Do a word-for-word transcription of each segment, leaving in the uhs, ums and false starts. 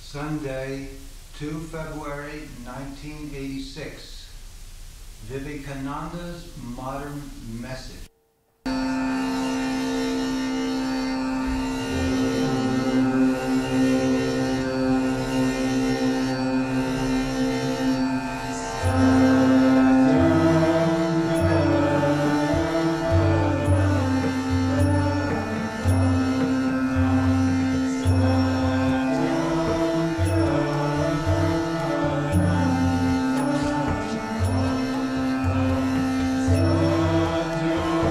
Sunday, the second of February nineteen eighty-six, Vivekananda's modern message. Satya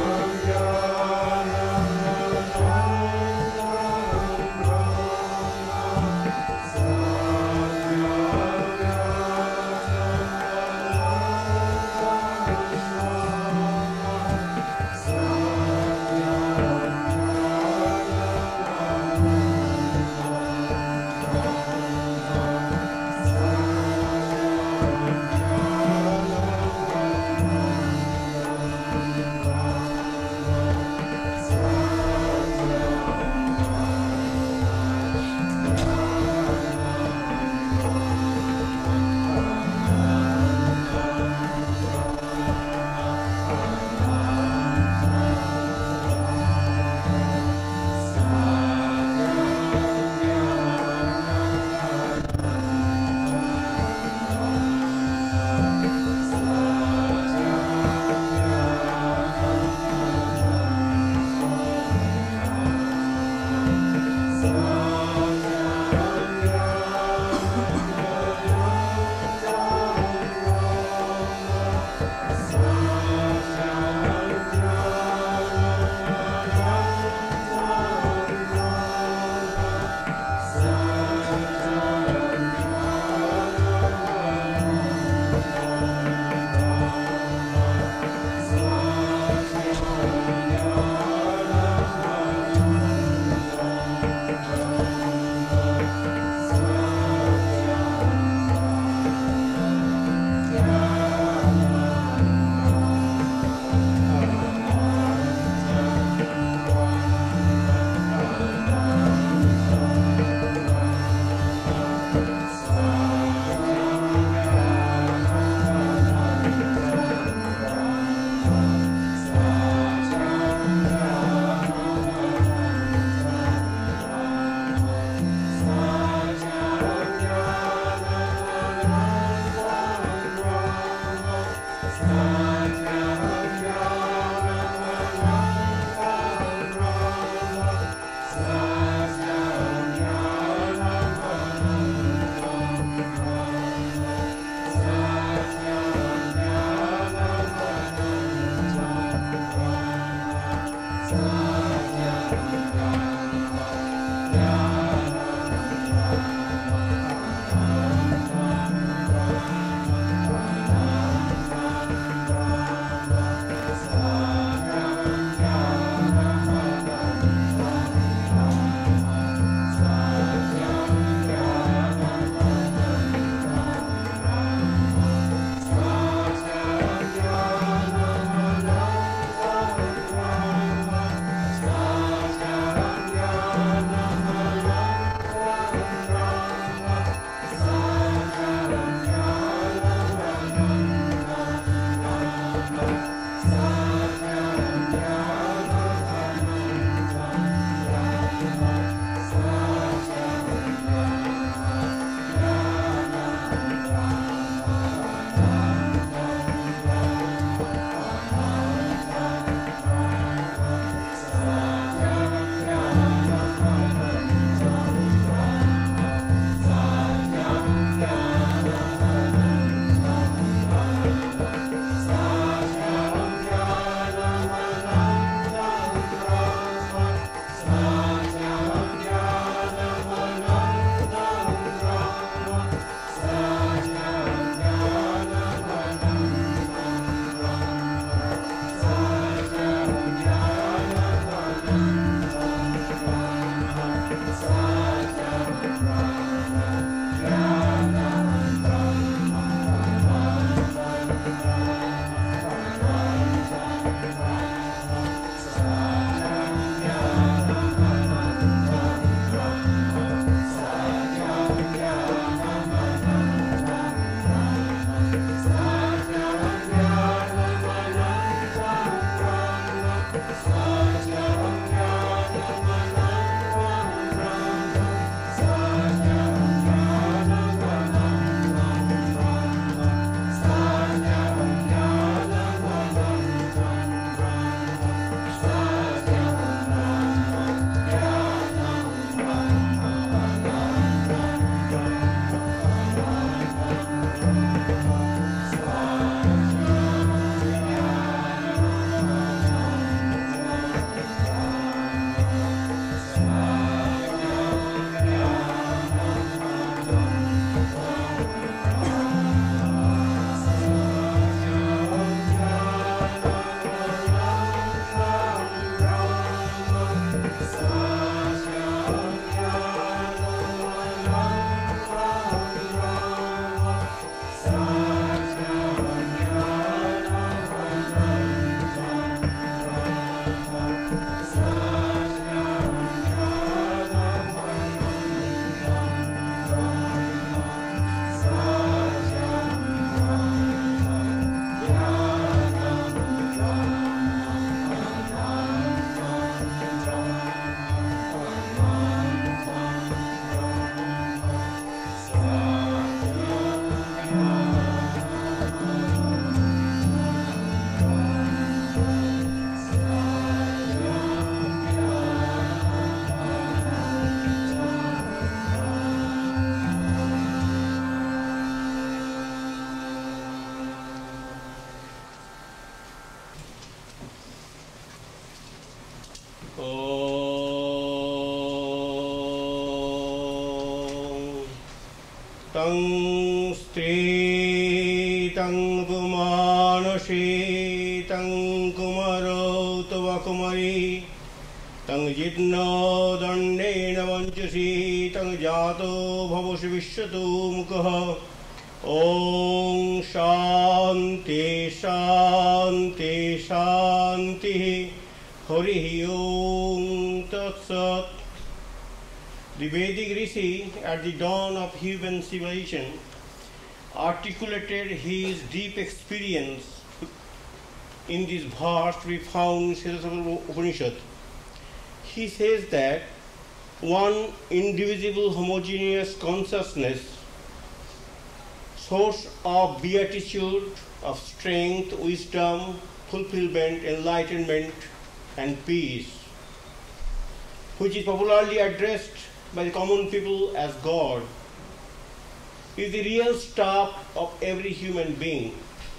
Tang stri tang pumanasi tang kumaro tava kumari tang jitno dandena vanchasi tang jato bhavasi vishwatu mukha. Om Shanti Shanti Shanti Hari Om Tat Sat. The Vedic Rishi at the dawn of human civilization articulated his deep experience in this verse we found in Upanishad. He says that one indivisible homogeneous consciousness, source of beatitude, of strength, wisdom, fulfillment, enlightenment, and peace, which is popularly addressed by the common people as God, is the real staff of every human being.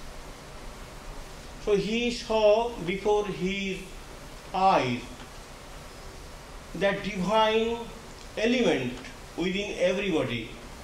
So he saw before his eyes that divine element within everybody.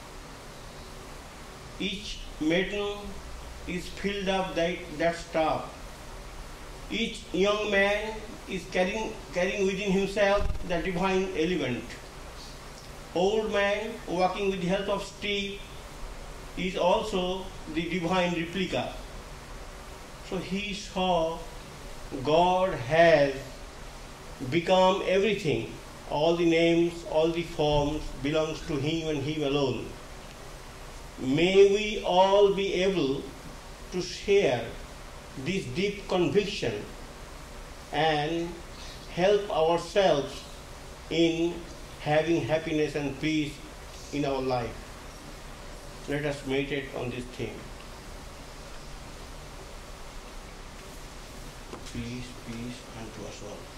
Each maiden is filled up that, that staff. Each young man is carrying, carrying within himself the divine element. Old man walking with the help of stick is also the divine replica. So he saw God has become everything. All the names, all the forms belongs to him and him alone. May we all be able to share this deep conviction and help ourselves in having happiness and peace in our life. Let us meditate on this theme. Peace, peace unto us all.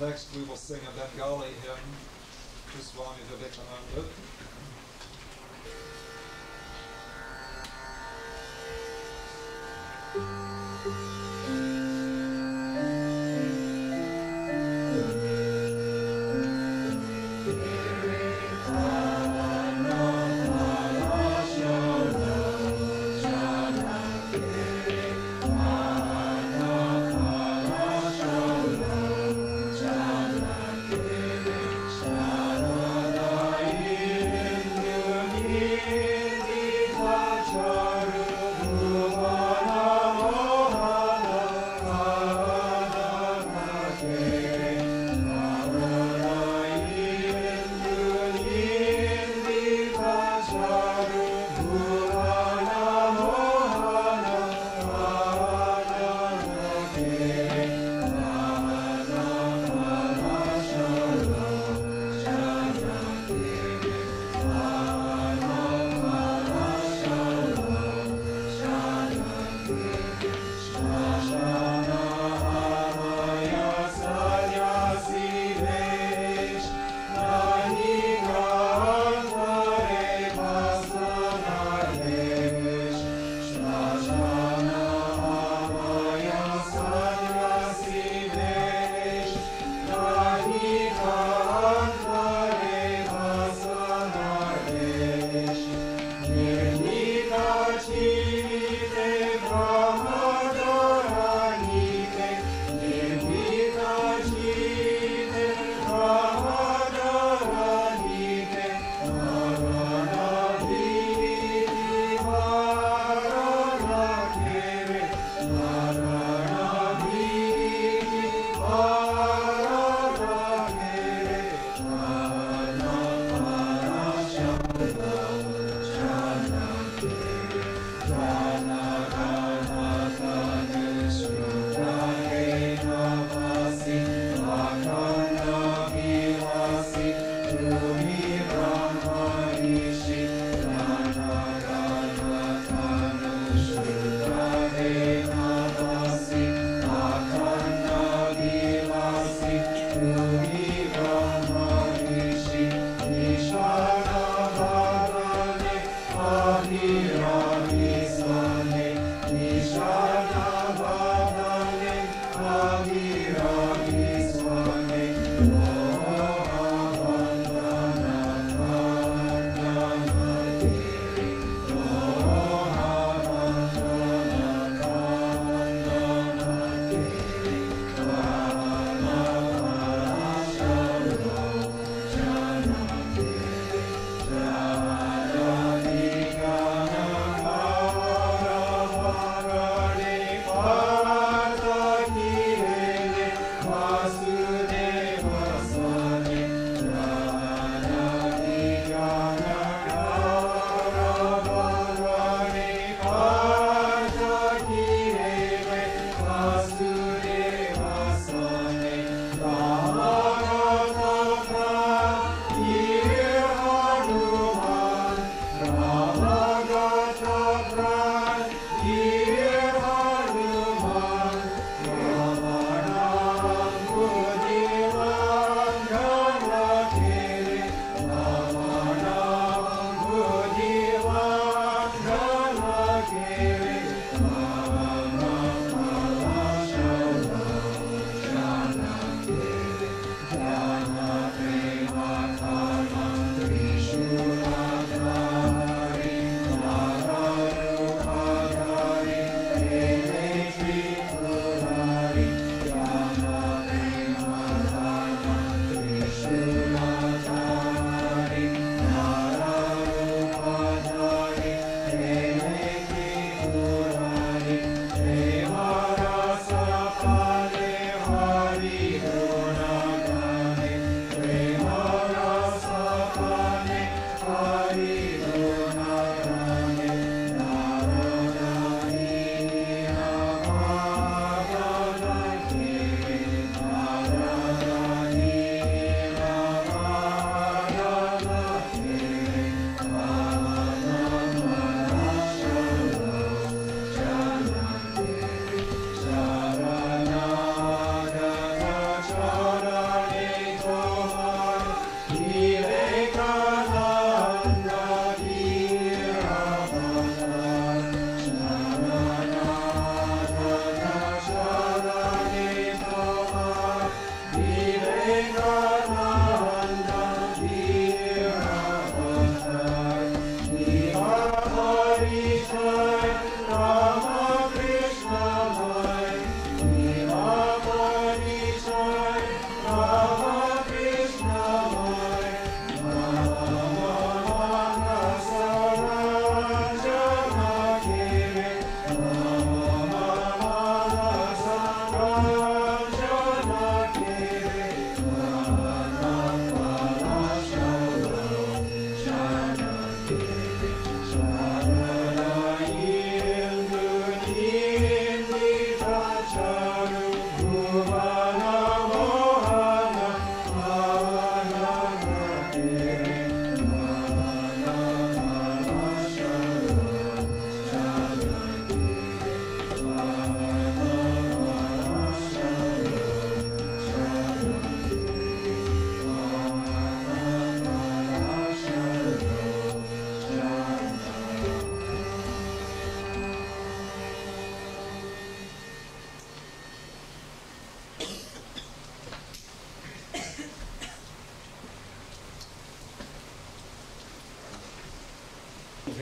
Next we will sing a Bengali hymn to Swami Vivekananda. Nirnita Chite Brahma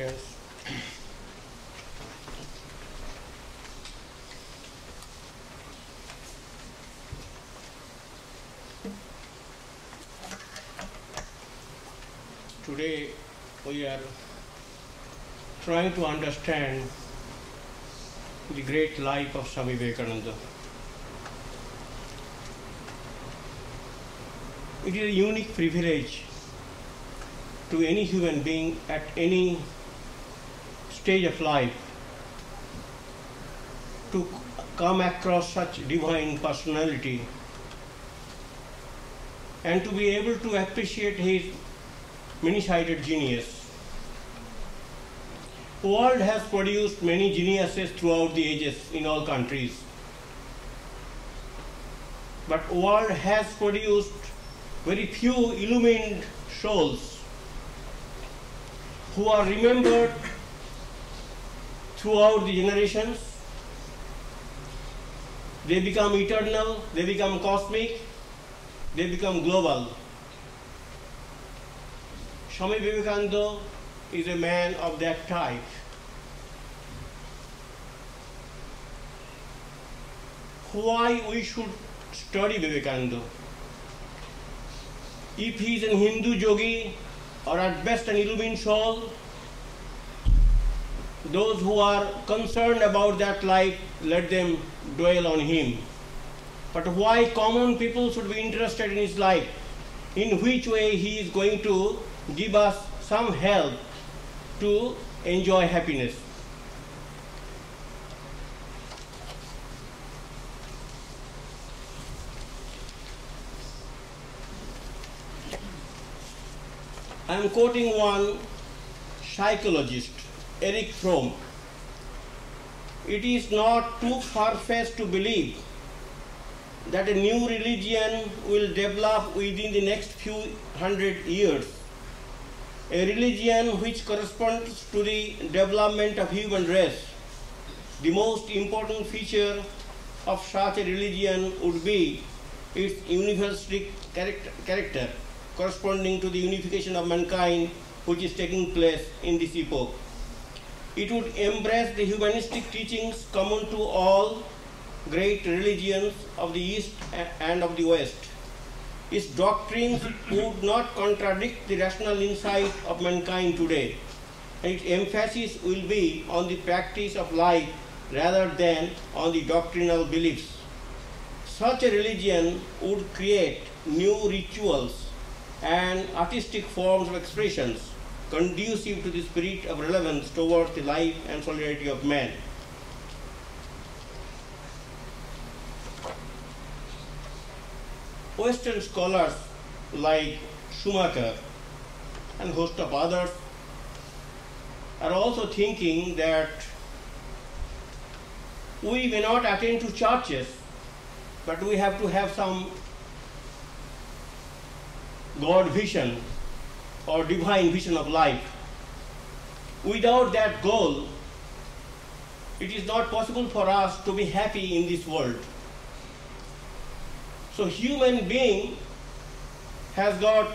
audience. Today we are trying to understand the great life of Swami Vivekananda. It is a unique privilege to any human being at any stage of life to come across such divine personality and to be able to appreciate his many-sided genius. The world has produced many geniuses throughout the ages in all countries. But the world has produced very few illumined souls who are remembered throughout the generations. They become eternal, they become cosmic, they become global. Swami Vivekananda is a man of that type. Why we should study Vivekananda? If he is a Hindu yogi or at best an illumined soul, those who are concerned about that life, let them dwell on him. But why common people should be interested in his life? In which way he is going to give us some help to enjoy happiness. I am quoting one psychologist, Eric Fromm. It is not too far-fetched to believe that a new religion will develop within the next few hundred years. A religion which corresponds to the development of human race. The most important feature of such a religion would be its universalistic character, corresponding to the unification of mankind which is taking place in this epoch. It would embrace the humanistic teachings common to all great religions of the East and of the West. Its doctrines would not contradict the rational insight of mankind today, and its emphasis will be on the practice of life rather than on the doctrinal beliefs. Such a religion would create new rituals and artistic forms of expressions conducive to the spirit of relevance towards the life and solidarity of man. Western scholars like Schumacher and a host of others are also thinking that we may not attend to churches, but we have to have some God vision or divine vision of life. Without that goal, it is not possible for us to be happy in this world. So human being has got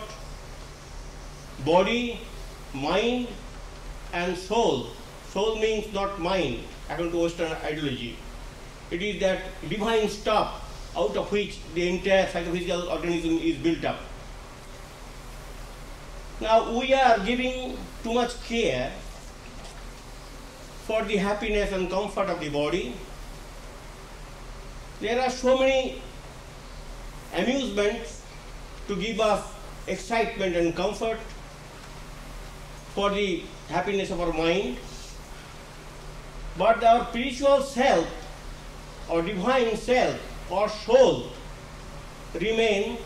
body, mind and soul. Soul means not mind, according to Western ideology. It is that divine stuff out of which the entire psychophysical organism is built up. Now we are giving too much care for the happiness and comfort of the body. There are so many amusements to give us excitement and comfort for the happiness of our mind. But our spiritual self or divine self or soul remain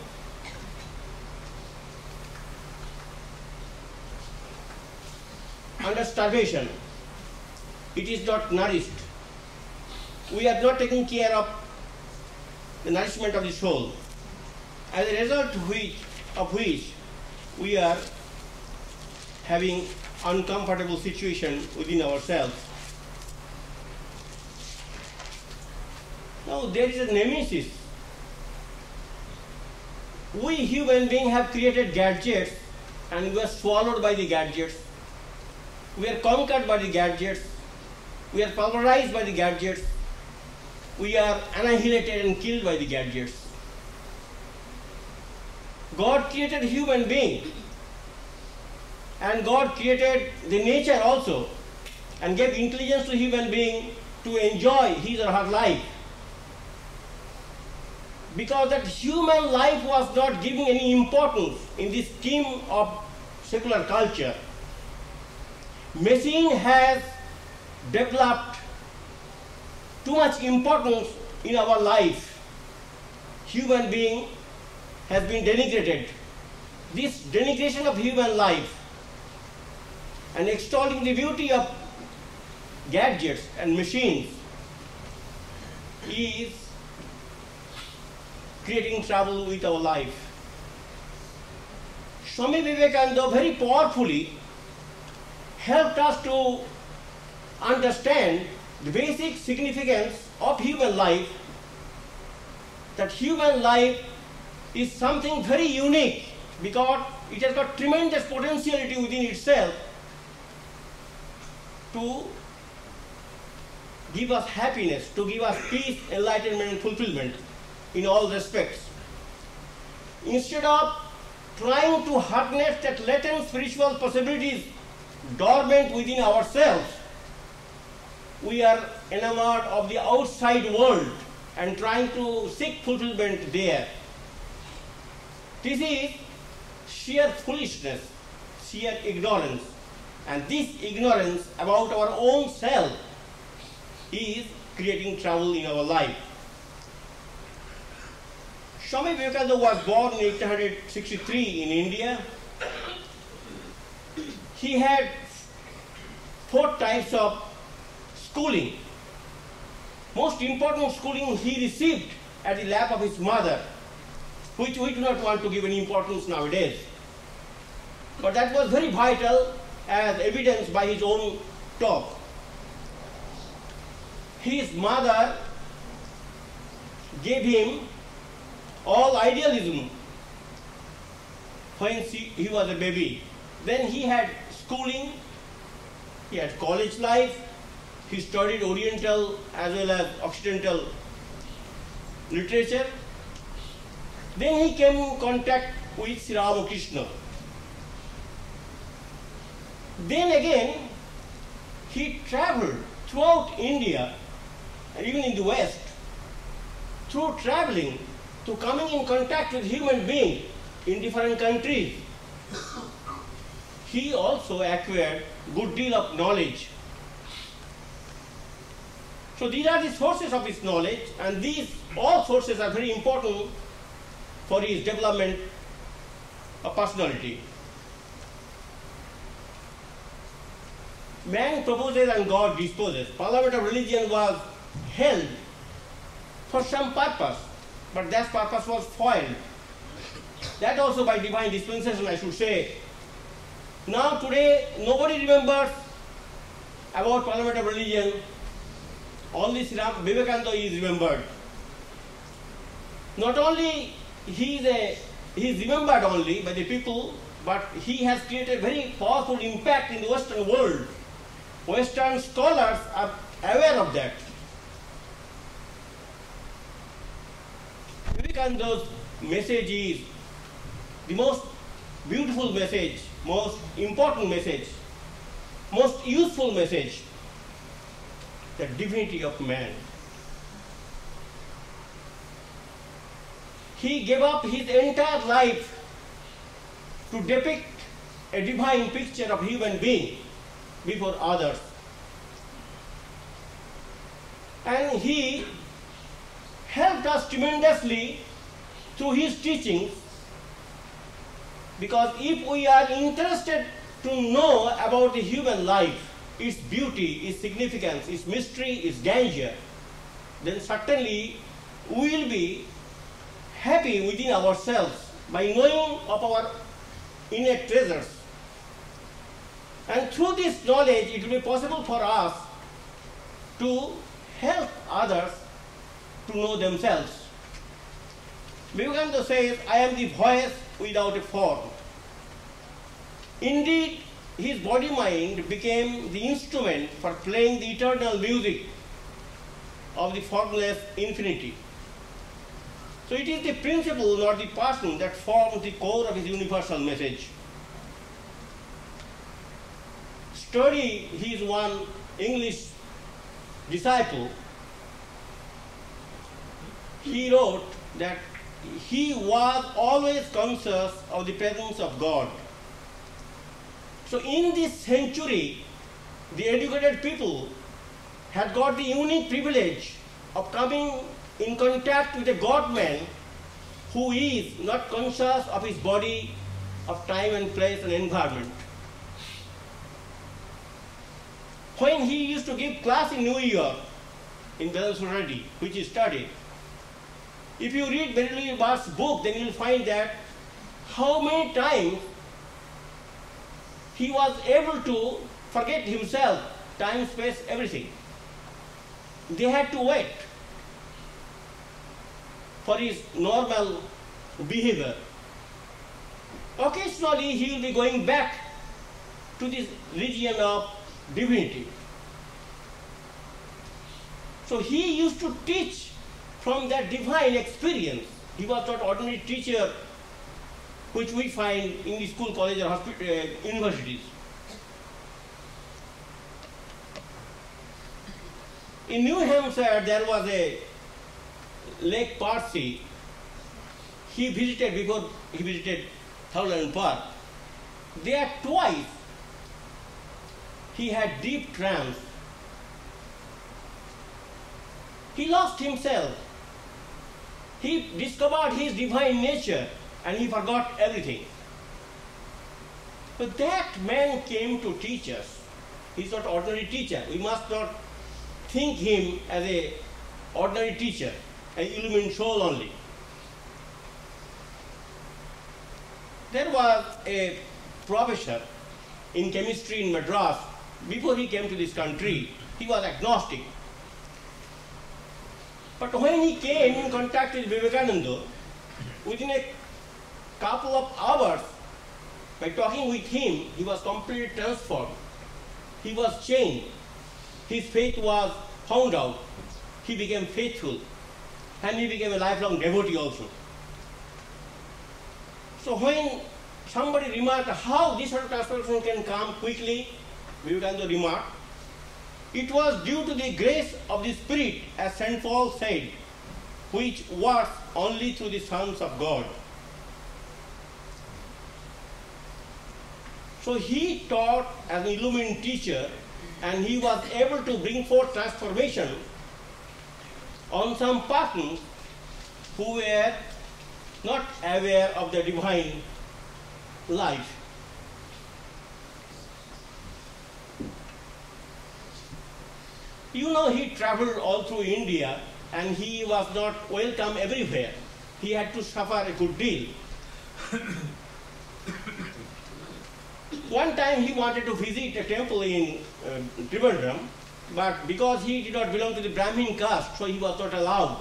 under starvation. It is not nourished. We are not taking care of the nourishment of the soul. As a result of which, of which we are having uncomfortable situation within ourselves. Now there is a nemesis. We human beings have created gadgets and we are swallowed by the gadgets. We are conquered by the gadgets. We are pulverized by the gadgets. We are annihilated and killed by the gadgets. God created human being, and God created the nature also, and gave intelligence to human being to enjoy his or her life. Because that human life was not giving any importance in the scheme of secular culture. Machine has developed too much importance in our life. Human being has been denigrated. This denigration of human life and extolling the beauty of gadgets and machines is creating trouble with our life. Swami Vivekananda very powerfully helped us to understand the basic significance of human life, that human life is something very unique because it has got tremendous potentiality within itself to give us happiness, to give us peace, enlightenment and fulfillment in all respects. Instead of trying to harness that latent spiritual possibilities dormant within ourselves, we are enamored of the outside world and trying to seek fulfillment there. This is sheer foolishness, sheer ignorance, and this ignorance about our own self is creating trouble in our life. Swami Vivekananda was born in eighteen sixty-three in India. He had four types of schooling. Most important schooling he received at the lap of his mother, which we do not want to give any importance nowadays. But that was very vital as evidenced by his own talk. His mother gave him all idealism when she, he was a baby. Then he had schooling, he had college life, he studied Oriental as well as Occidental literature. Then he came in contact with Sri Ramakrishna. Then again, he traveled throughout India and even in the West, through traveling to coming in contact with human beings in different countries. He also acquired good deal of knowledge. So these are the sources of his knowledge, and these all sources are very important for his development of personality. Man proposes and God disposes. Parliament of religion was held for some purpose, but that purpose was foiled. That also by divine dispensation, I should say. Now today, nobody remembers about Parliament of religion. Only Sri Vivekananda is remembered. Not only he is, a, he is remembered only by the people, but he has created very powerful impact in the Western world. Western scholars are aware of that. Vivekananda's message is the most beautiful message, most important message, most useful message, the divinity of man. He gave up his entire life to depict a divine picture of human being before others. And he helped us tremendously through his teachings, because if we are interested to know about the human life, its beauty, its significance, its mystery, its danger, then certainly we will be happy within ourselves by knowing of our innate treasures. And through this knowledge, it will be possible for us to help others to know themselves. Vivekananda says, I am the voice without a form. Indeed, his body-mind became the instrument for playing the eternal music of the formless infinity. So it is the principle, not the person, that forms the core of his universal message. Study his one English disciple. He wrote that he was always conscious of the presence of God. So in this century, the educated people had got the unique privilege of coming in contact with a God-man who is not conscious of his body, of time and place and environment. When he used to give class in New York, in Vedanta, which he studied, if you read Berkeley Bart's book, then you will find that how many times he was able to forget himself, time, space, everything. They had to wait for his normal behavior. Occasionally he will be going back to this region of divinity. So he used to teach from that divine experience. He was not ordinary teacher which we find in the school, college or hospital, uh, universities. In New Hampshire there was a Lake Parsi. He visited before he visited Thousand Park. There twice he had deep trance. He lost himself. He discovered his divine nature and he forgot everything. But that man came to teach us. He's not ordinary teacher. We must not think him as a ordinary teacher, an illumined soul only. There was a professor in chemistry in Madras. Before he came to this country, he was agnostic. But when he came in contact with Vivekananda, within a couple of hours, by talking with him, he was completely transformed. He was changed. His faith was found out. He became faithful. And he became a lifelong devotee also. So when somebody remarked how this sort of transformation can come quickly, Vivekananda remarked, it was due to the grace of the Spirit, as Saint Paul said, which works only through the sons of God. So he taught as an illumined teacher, and he was able to bring forth transformation on some persons who were not aware of the divine life. You know, he traveled all through India and he was not welcome everywhere. He had to suffer a good deal. One time he wanted to visit a temple in uh, Trivandrum, but because he did not belong to the Brahmin caste, so he was not allowed.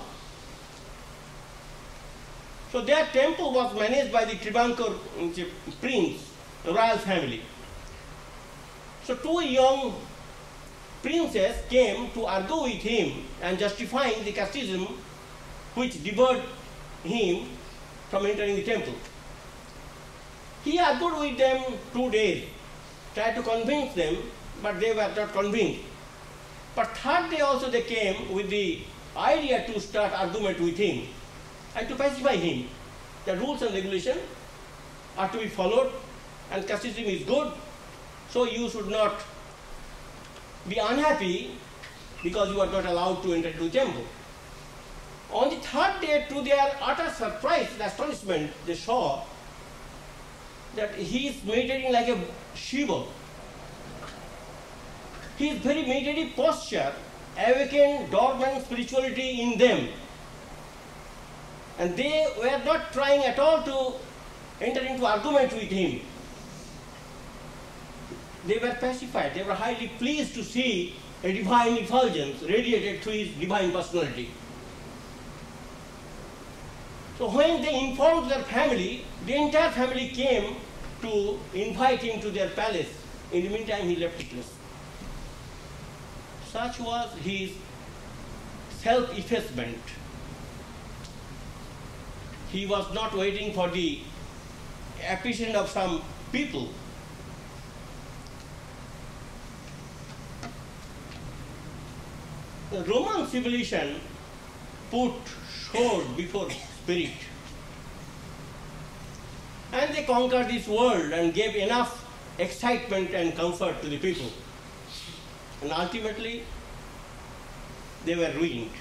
So that temple was managed by the Tribankar prince, royal family. So two young princes came to argue with him and justifying the casteism which debarred him from entering the temple. He argued with them two days, tried to convince them, but they were not convinced. But third day also they came with the idea to start argument with him and to pacify him. The rules and regulations are to be followed and casteism is good, so you should not be unhappy because you are not allowed to enter into the temple. On the third day, to their utter surprise and astonishment, they saw that he is meditating like a Shiva. His very meditative posture awakened dormant spirituality in them. And they were not trying at all to enter into argument with him. They were pacified. They were highly pleased to see a divine effulgence radiated through his divine personality. So when they informed their family, the entire family came to invite him to their palace In the meantime, he left the place. Such was his self-effacement. He was not waiting for the appreciation of some people. The Roman civilization put sword before spirit. And they conquered this world and gave enough excitement and comfort to the people. And ultimately, they were ruined.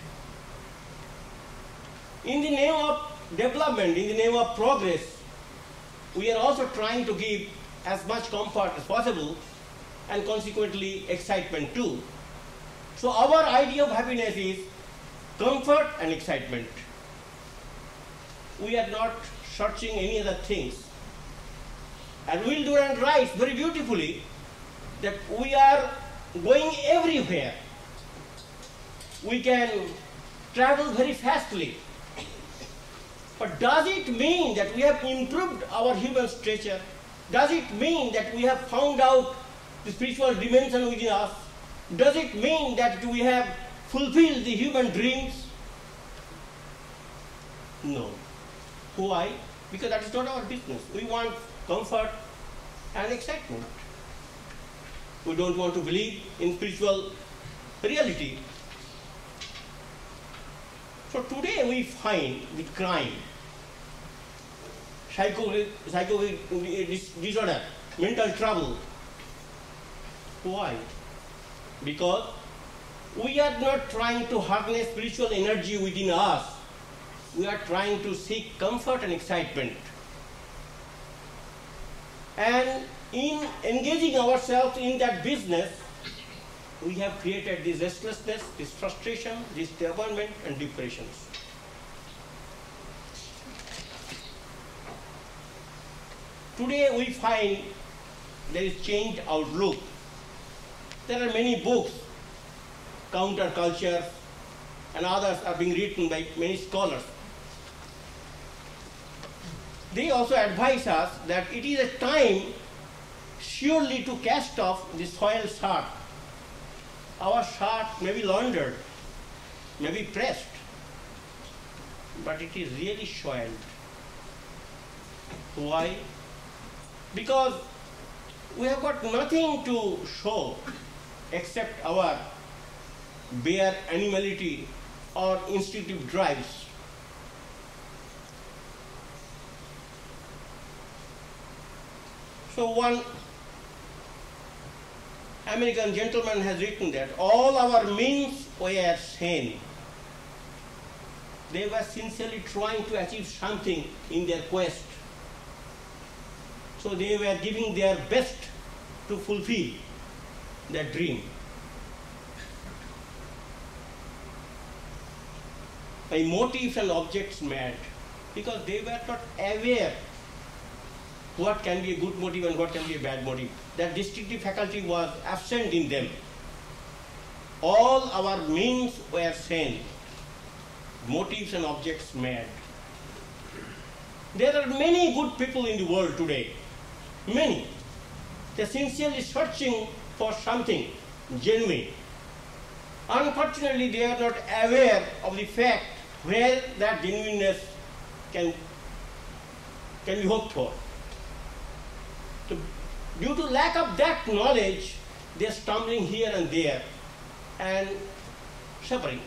In the name of development, in the name of progress, we are also trying to give as much comfort as possible and consequently excitement too. So our idea of happiness is comfort and excitement. We are not searching any other things. And Virajananda writes very beautifully that we are going everywhere. We can travel very fastly. But does it mean that we have improved our human stature? Does it mean that we have found out the spiritual dimension within us? Does it mean that we have fulfilled the human dreams? No. Why? Because that is not our business. We want comfort and excitement. We don't want to believe in spiritual reality. So today we find the crime, psycho, psycho disorder, mental trouble. Why? Because we are not trying to harness spiritual energy within us. We are trying to seek comfort and excitement. And in engaging ourselves in that business, we have created this restlessness, this frustration, this disappointment and depressions. Today we find there is changed outlook. There are many books, counterculture, and others are being written by many scholars. They also advise us that it is a time surely to cast off the soiled shirt. Our shirt may be laundered, may be pressed, but it is really soiled. Why? Because we have got nothing to show except our bare animality or instinctive drives. So one American gentleman has written that all our means were sane. They were sincerely trying to achieve something in their quest. So they were giving their best to fulfill their dream. By motives and objects mad, because they were not aware what can be a good motive and what can be a bad motive. That distinctive faculty was absent in them. All our means were sane, motives and objects mad. There are many good people in the world today, many. They are sincerely searching for something genuine. Unfortunately, they are not aware of the fact where that genuineness can, can be hoped for. So, due to lack of that knowledge, they are stumbling here and there and suffering.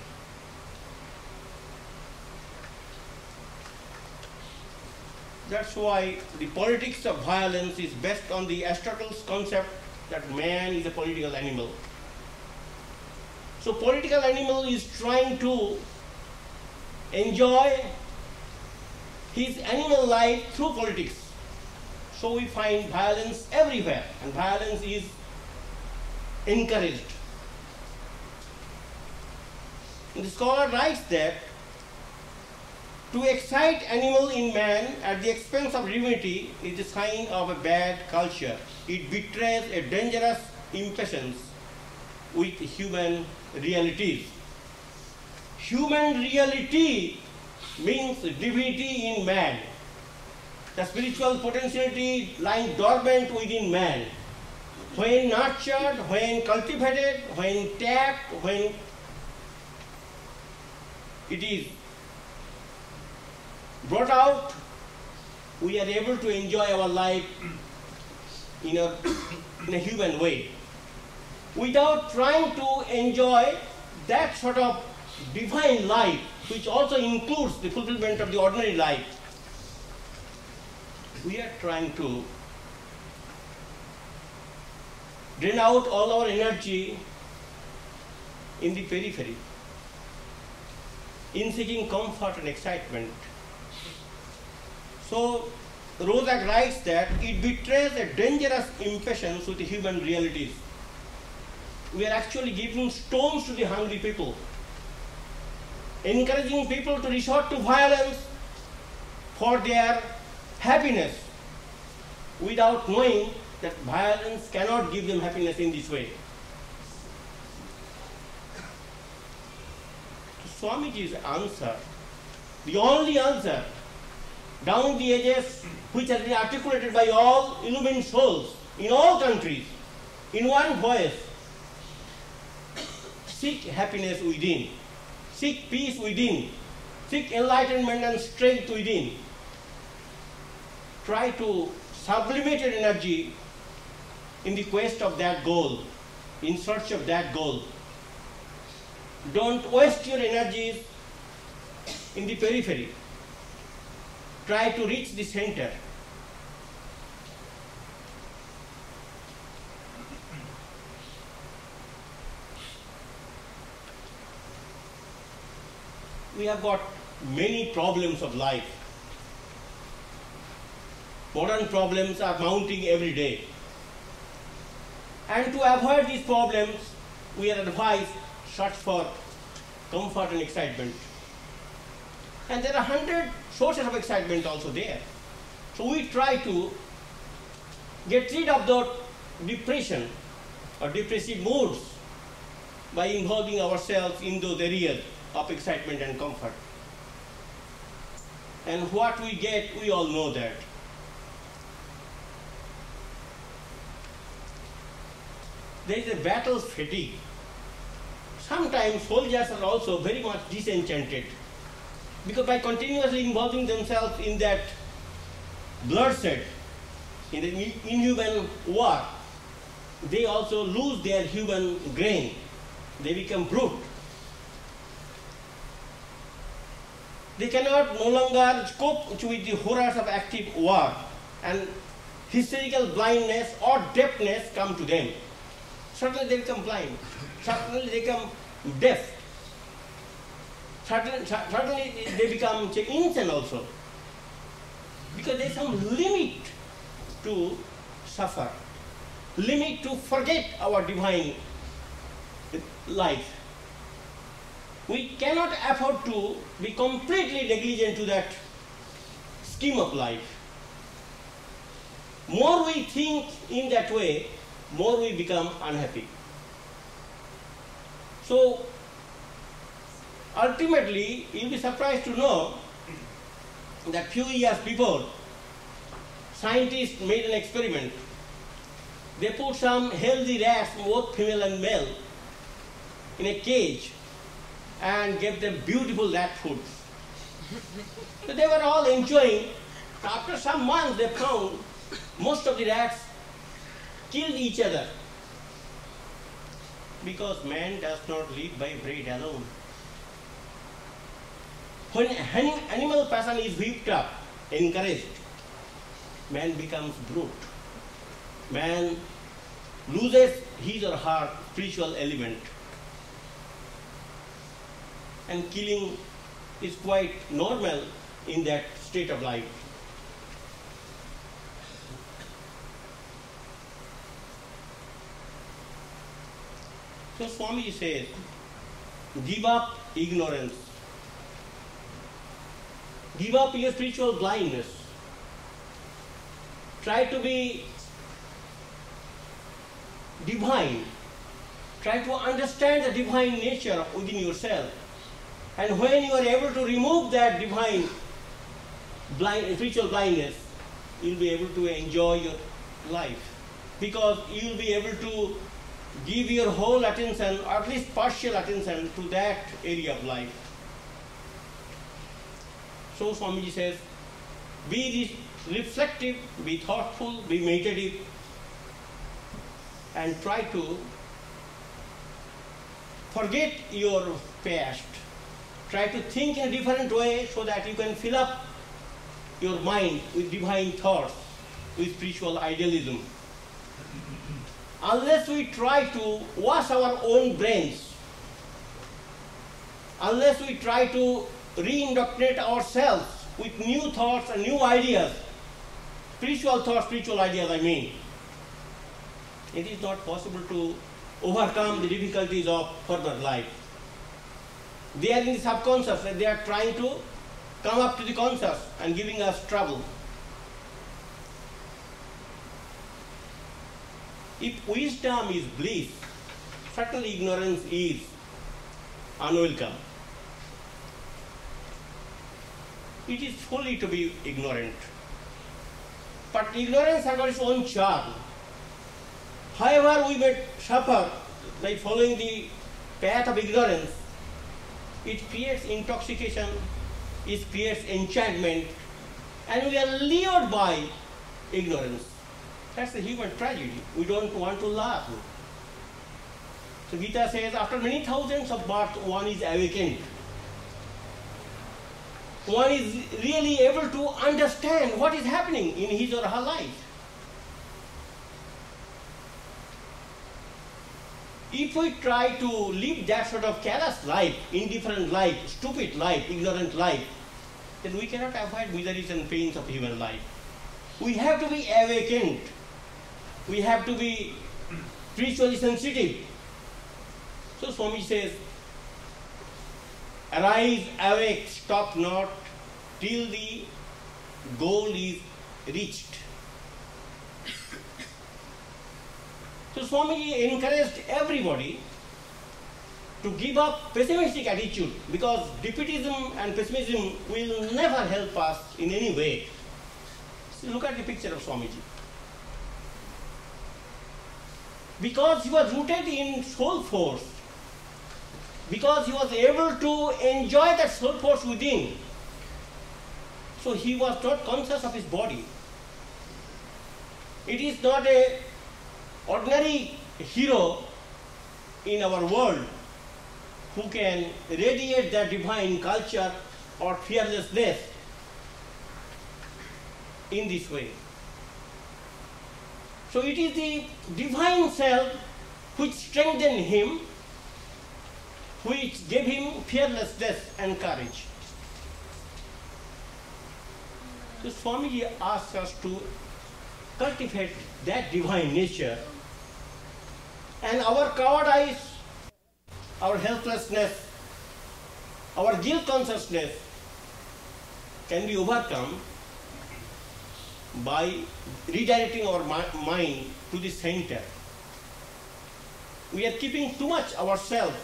That's why the politics of violence is based on the Aristotle's concept that man is a political animal. So political animal is trying to enjoy his animal life through politics. So we find violence everywhere, and violence is encouraged. And the scholar writes that to excite animal in man at the expense of divinity is a sign of a bad culture. It betrays a dangerous impatience with human realities. Human reality means divinity in man, the spiritual potentiality lying dormant within man. when nurtured, when cultivated, when tapped, when it is brought out, we are able to enjoy our life in a, in a human way, without trying to enjoy that sort of divine life, which also includes the fulfillment of the ordinary life. We are trying to drain out all our energy in the periphery, in seeking comfort and excitement. So, Rozak writes that it betrays a dangerous impatience with the human realities. We are actually giving stones to the hungry people, encouraging people to resort to violence for their happiness, without knowing that violence cannot give them happiness in this way. Swamiji's answer, the only answer down the ages, which has been articulated by all illumined souls in all countries in one voice: seek happiness within, seek peace within, seek enlightenment and strength within. Try to sublimate your energy in the quest of that goal, in search of that goal. Don't waste your energies in the periphery. Try to reach the center. We have got many problems of life. Modern problems are mounting every day. And to avoid these problems, we are advised search for comfort and excitement. And there are hundred sources of excitement also there. So we try to get rid of the depression or depressive moods by involving ourselves in those areas of excitement and comfort. And what we get, we all know that. There is a battle fatigue. Sometimes soldiers are also very much disenchanted, because by continuously involving themselves in that bloodshed, in the inhuman war, they also lose their human grain. They become brute. They cannot no longer cope with the horrors of active war, and hysterical blindness or deafness come to them. Certainly they become blind. Certainly they become deaf. Certainly, certainly they become insane also. Because there is some limit to suffer, limit to forget our divine life. We cannot afford to be completely negligent to that scheme of life. More we think in that way, more we become unhappy. So, ultimately, you'll be surprised to know that few years before, scientists made an experiment. They put some healthy rats, both female and male, in a cage and gave them beautiful rat food. So they were all enjoying. After some months, they found most of the rats killed each other, because man does not live by bread alone. When animal passion is whipped up, encouraged, man becomes brute. Man loses his or her spiritual element. And killing is quite normal in that state of life. So Swami says, give up ignorance. Give up your spiritual blindness. Try to be divine. Try to understand the divine nature within yourself. And when you are able to remove that divine blind, spiritual blindness, you will be able to enjoy your life. because you will be able to give your whole attention, or at least partial attention, to that area of life. So Swamiji says, be reflective, be thoughtful, be meditative, and try to forget your past. Try to think in a different way so that you can fill up your mind with divine thoughts, with spiritual idealism. Unless we try to wash our own brains, unless we try to re-indoctrinate ourselves with new thoughts and new ideas, spiritual thoughts, spiritual ideas I mean, it is not possible to overcome the difficulties of further life. They are in the subconscious and they are trying to come up to the conscious and giving us trouble. If wisdom is bliss, certainly ignorance is unwelcome. It is folly to be ignorant. But ignorance has got its own charm. However, we may suffer by following the path of ignorance. It creates intoxication, it creates enchantment, and we are lured by ignorance. That's the human tragedy. We don't want to laugh. So Gita says, after many thousands of births, one is awakened. One is really able to understand what is happening in his or her life. If we try to live that sort of callous life, indifferent life, stupid life, ignorant life, then we cannot avoid miseries and pains of human life. We have to be awakened. We have to be spiritually sensitive. So Swami says, arise, awake, stop not, till the goal is reached. So Swamiji encouraged everybody to give up pessimistic attitude, because defeatism and pessimism will never help us in any way. So look at the picture of Swamiji. Because he was rooted in soul force, because he was able to enjoy that soul force within, so he was not conscious of his body. It is not a ordinary hero in our world who can radiate that divine culture or fearlessness in this way. So it is the divine self which strengthened him, which gave him fearlessness and courage. So Swamiji asks us to cultivate that divine nature, and our cowardice, our helplessness, our guilt consciousness can be overcome by redirecting our mi- mind to the center. We are keeping too much ourselves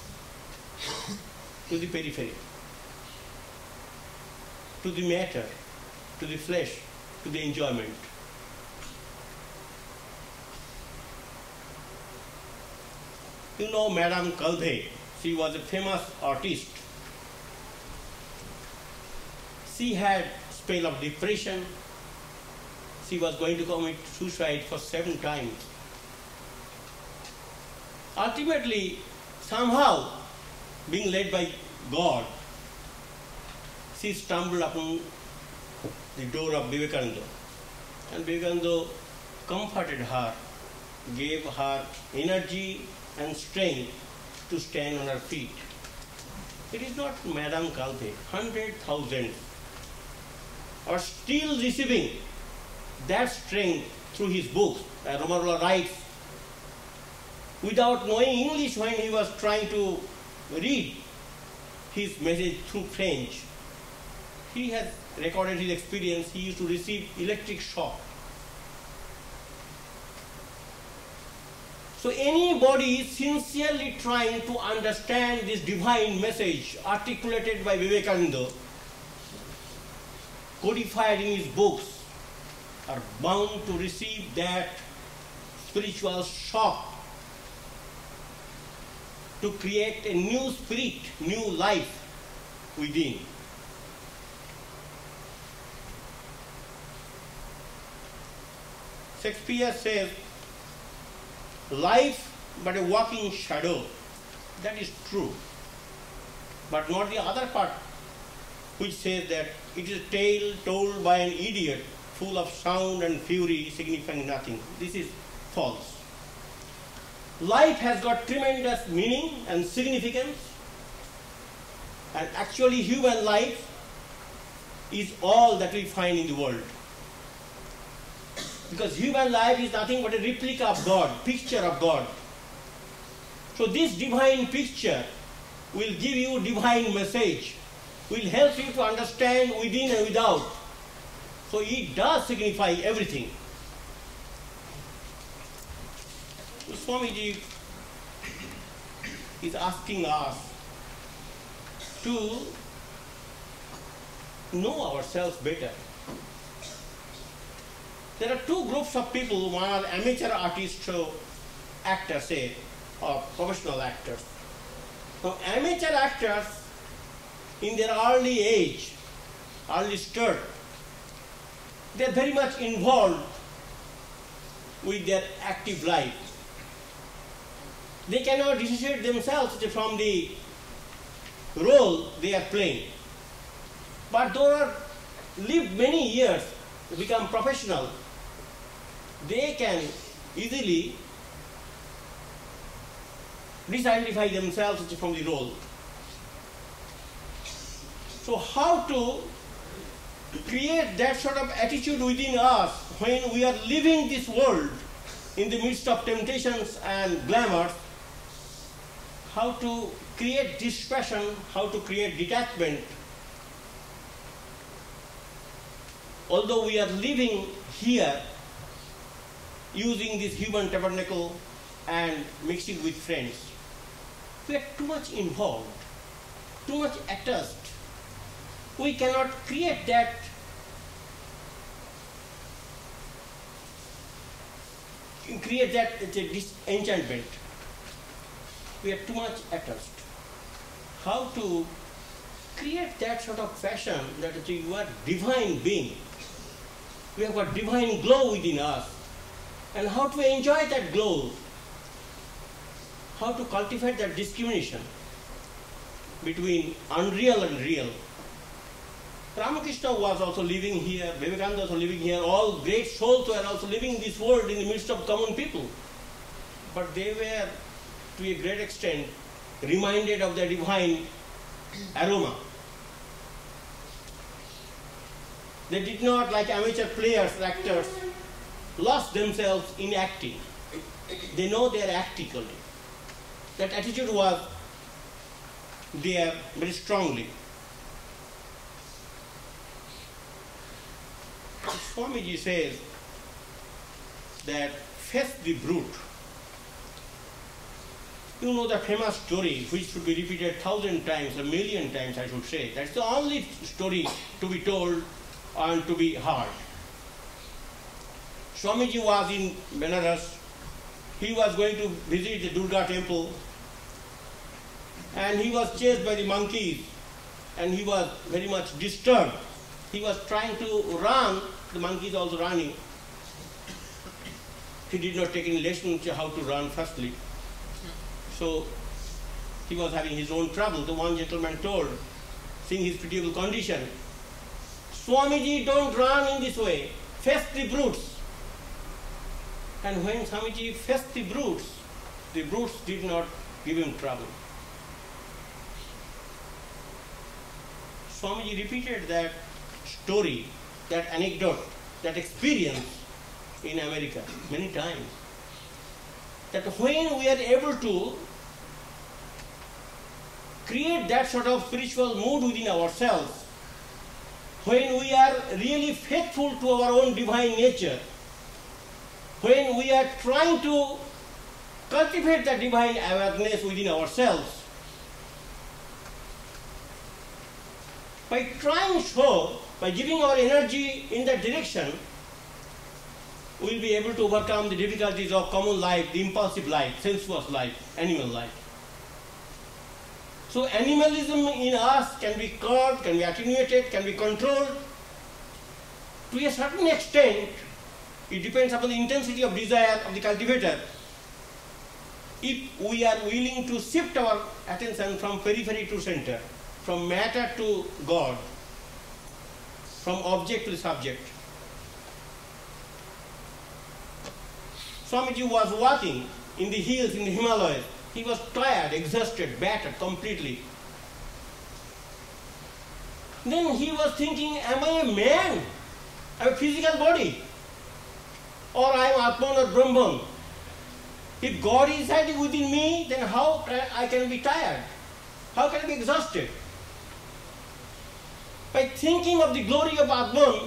to the periphery, to the matter, to the flesh, to the enjoyment. You know Madame Calvé, she was a famous artist. She had a spell of depression. She was going to commit suicide for seven times. Ultimately, somehow, being led by God, she stumbled upon the door of Vivekananda. And Vivekananda comforted her, gave her energy and strength to stand on her feet. It is not Madame Calvé, hundred thousands are still receiving that strength through his books. Uh, Ramakrishna writes, without knowing English when he was trying to read his message through French, he has recorded his experience. He used to receive electric shock. So anybody sincerely trying to understand this divine message articulated by Vivekananda, codified in his books, are bound to receive that spiritual shock to create a new spirit, new life within. Shakespeare says, life but a walking shadow. That is true. But not the other part, which says that it is a tale told by an idiot, full of sound and fury, signifying nothing. This is false. Life has got tremendous meaning and significance, and actually human life is all that we find in the world. Because human life is nothing but a replica of God, picture of God. So this divine picture will give you divine message, will help you to understand within and without. So it does signify everything. So Swamiji is asking us to know ourselves better. There are two groups of people, one are amateur artists, so actors, say, or professional actors. Now, amateur actors, in their early age, early start, they are very much involved with their active life. They cannot dissociate themselves from the role they are playing. But those are lived many years to become professional, they can easily disidentify themselves from the role. So how to create that sort of attitude within us when we are living this world in the midst of temptations and glamours, how to create dispassion, how to create detachment. Although we are living here using this human tabernacle and mixing with friends, we are too much involved, too much attached. We cannot create that create that disenchantment. We are too much attached. How to create that sort of fashion that you are divine being. We have got divine glow within us. And how to enjoy that glow? How to cultivate that discrimination between unreal and real. Ramakrishna was also living here, Vivekananda was also living here, all great souls were also living in this world in the midst of common people. But they were, to a great extent, reminded of their divine aroma. They did not, like amateur players, actors, lost themselves in acting. They know they are acting only. That attitude was there very strongly. Swamiji says that face the brute. You know the famous story which should be repeated thousand times, a million times I should say. That's the only story to be told and to be heard. Swamiji was in Benares. He was going to visit the Durga temple and he was chased by the monkeys and he was very much disturbed. He was trying to run, the monkeys also running. He did not take any lessons how to run firstly. So he was having his own trouble. The one gentleman told, seeing his pitiable condition, Swamiji, don't run in this way, face the brutes. And when Swamiji faced the brutes, the brutes did not give him trouble. Swamiji repeated that story, that anecdote, that experience in America many times. That when we are able to create that sort of spiritual mood within ourselves, when we are really faithful to our own divine nature, when we are trying to cultivate that divine awareness within ourselves, by trying so, by giving our energy in that direction, we will be able to overcome the difficulties of common life, the impulsive life, sensuous life, animal life. So animalism in us can be curbed, can be attenuated, can be controlled. To a certain extent, it depends upon the intensity of desire of the cultivator. If we are willing to shift our attention from periphery to center, from matter to God, from object to the subject. Swamiji was walking in the hills in the Himalayas. He was tired, exhausted, battered completely. Then he was thinking, am I a man? I have a physical body. Or I am Atman or Brahman. If God is residing within me, then how I can be tired? How can I be exhausted? By thinking of the glory of Atman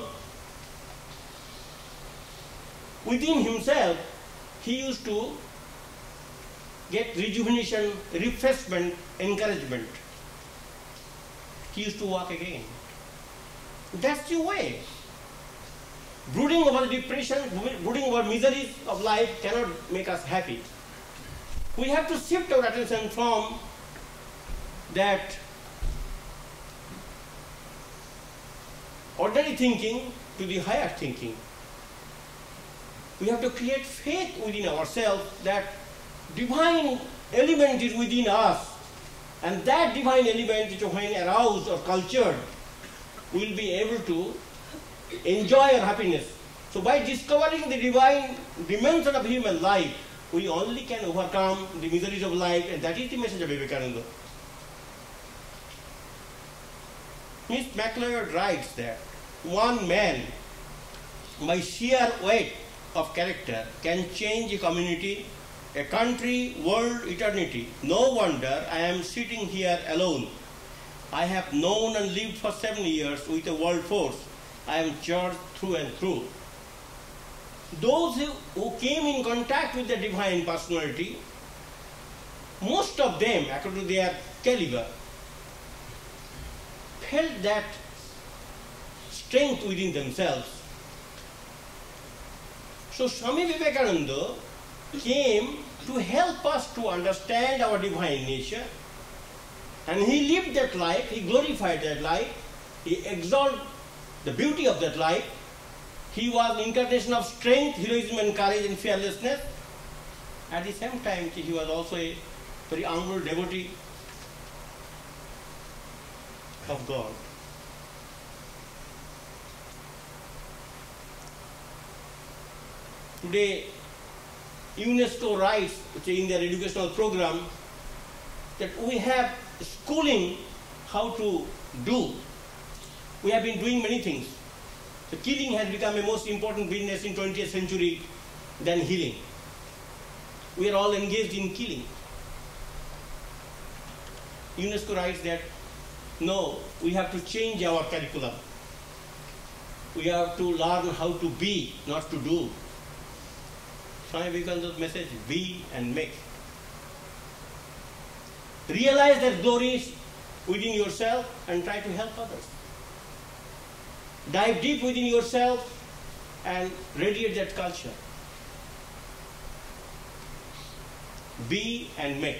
within himself, he used to get rejuvenation, refreshment, encouragement. He used to walk again. That's the way. Brooding over the depression, brooding over miseries of life cannot make us happy. We have to shift our attention from that ordinary thinking to the higher thinking. We have to create faith within ourselves that divine element is within us, and that divine element, which when aroused or cultured, will be able to enjoy our happiness. So by discovering the divine dimension of human life, we only can overcome the miseries of life, and that is the message of Vivekananda. Miss MacLeod writes that one man, by sheer weight of character, can change a community, a country, world, eternity. No wonder I am sitting here alone. I have known and lived for seven years with a world force. I am charged through and through. Those who, who came in contact with the divine personality, most of them, according to their caliber, felt that strength within themselves. So Swami Vivekananda came to help us to understand our divine nature, and he lived that life, he glorified that life, he exalted the beauty of that life. He was an incarnation of strength, heroism and courage and fearlessness. At the same time, he was also a very humble devotee of God. Today, UNESCO writes in their educational program that we have schooling how to do. We have been doing many things. So killing has become a most important business in twentieth century than healing. We are all engaged in killing. UNESCO writes that no, we have to change our curriculum. We have to learn how to be, not to do. Swami Vivekananda's message, be and make. Realize that glory is within yourself and try to help others. Dive deep within yourself and radiate that culture. Be and make.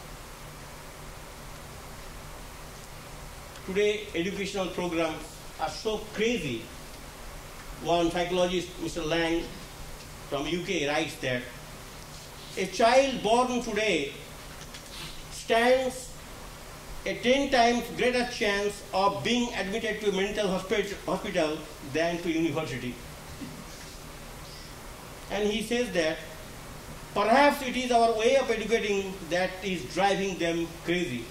Today, educational programs are so crazy. One psychologist, Mister Lang, from U K, writes that a child born today stands a ten times greater chance of being admitted to a mental hospital than to university. And he says that perhaps it is our way of educating that is driving them crazy.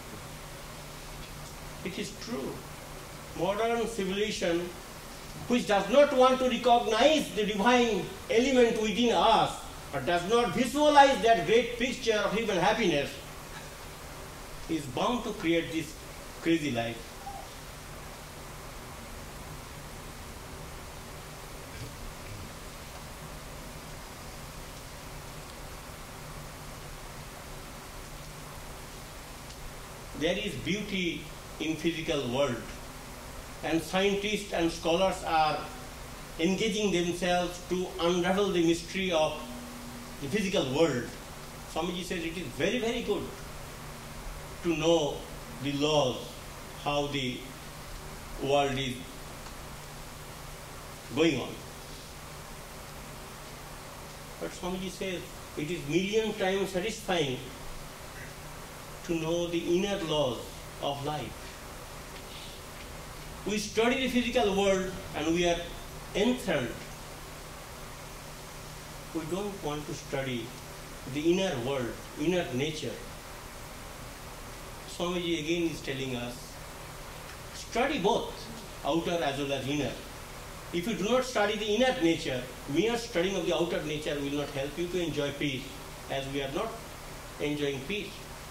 It is true. Modern civilization, which does not want to recognize the divine element within us, or does not visualize that great picture of human happiness, is bound to create this crazy life. There is beauty in physical world, and scientists and scholars are engaging themselves to unravel the mystery of the physical world. Swamiji says it is very, very good to know the laws, how the world is going on. But Swamiji says it is million times satisfying to know the inner laws of life. We study the physical world and we are enthralled. We don't want to study the inner world, inner nature. Swamiji again is telling us, study both, outer as well as inner. If you do not study the inner nature, mere studying of the outer nature will not help you to enjoy peace, as we are not enjoying peace.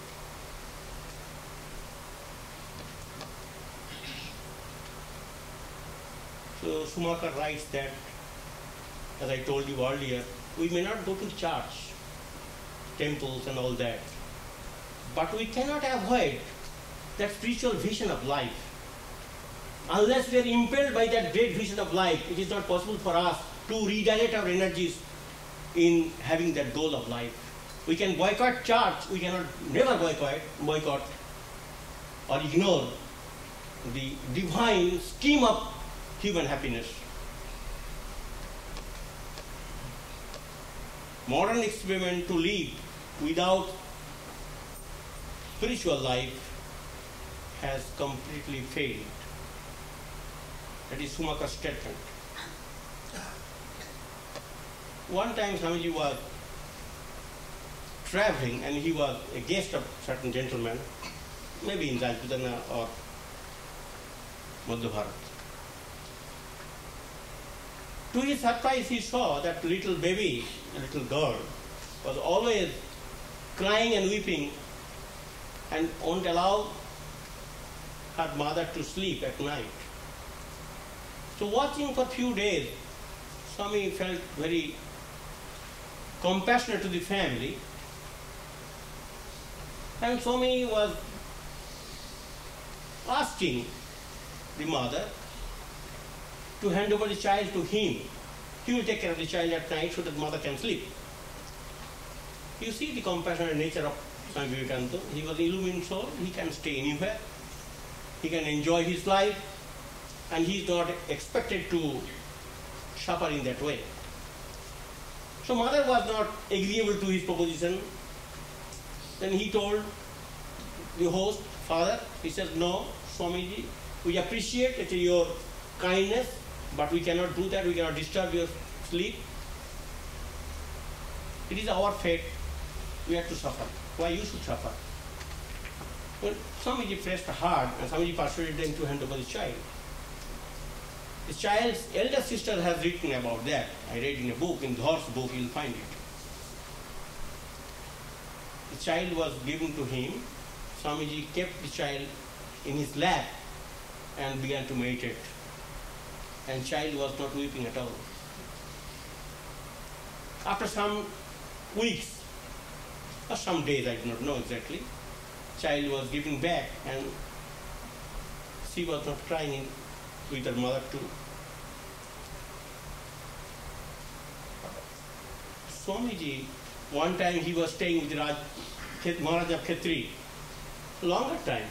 So Schumacher writes that, as I told you earlier, we may not go to church, temples and all that, but we cannot avoid that spiritual vision of life. Unless we are impelled by that great vision of life, it is not possible for us to redirect our energies in having that goal of life. We can boycott church, we cannot never boycott, boycott or ignore the divine scheme of human happiness. Modern experiment to live without spiritual life has completely failed. That is Schumacher's statement. One time Swamiji was traveling and he was a guest of certain gentleman, maybe in Rajputana or Madhya Bharat. To his surprise, he saw that little baby, a little girl, was always crying and weeping and won't allow her mother to sleep at night. So watching for a few days, Swami felt very compassionate to the family, and Swami was asking the mother to hand over the child to him. He will take care of the child at night so that mother can sleep. You see the compassionate nature of Swami Vivekananda. He was an illumined soul. He can stay anywhere. He can enjoy his life, and he is not expected to suffer in that way. So mother was not agreeable to his proposition. Then he told the host, father, he said, no, Swamiji, we appreciate your kindness, but we cannot do that, we cannot disturb your sleep. It is our fate, we have to suffer. Why you should suffer? Well, Swamiji pressed hard and Swamiji persuaded them to hand over the child. The child's elder sister has written about that. I read in a book, in Dhor's book, you will find it. The child was given to him. Swamiji kept the child in his lap and began to meditate. And child was not weeping at all. After some weeks, or some days, I do not know exactly, child was given back and she was not crying with her mother too. Swamiji, one time he was staying with Raj, Maharaj of Khetri, longer time.